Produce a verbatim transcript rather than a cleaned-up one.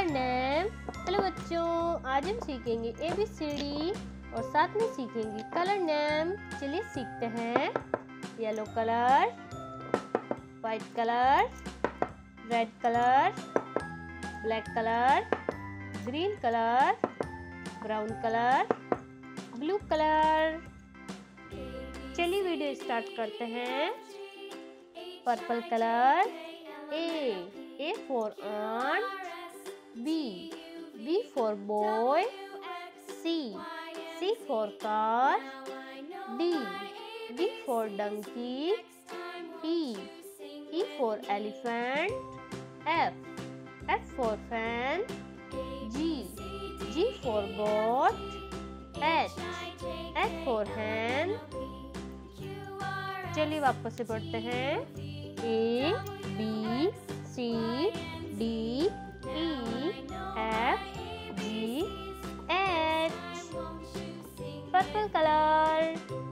Name. Hello बच्चों, आज हम सीखेंगे ए बी सी डी और साथ में सीखेंगे कलर नेम। चलिए सीखते हैं। Yellow colour, white colour, red colour, black colour, green colour, brown colour, blue colour. चलिए वीडियो स्टार्ट करते हैं। Purple colour, A A for ant, B B for boy, C C for car, D D for donkey, E E for elephant, F F for fan, G G for goat, H H for hen। चलिए वापस से पढ़ते हैं। A B C D E F G H. Purple colour,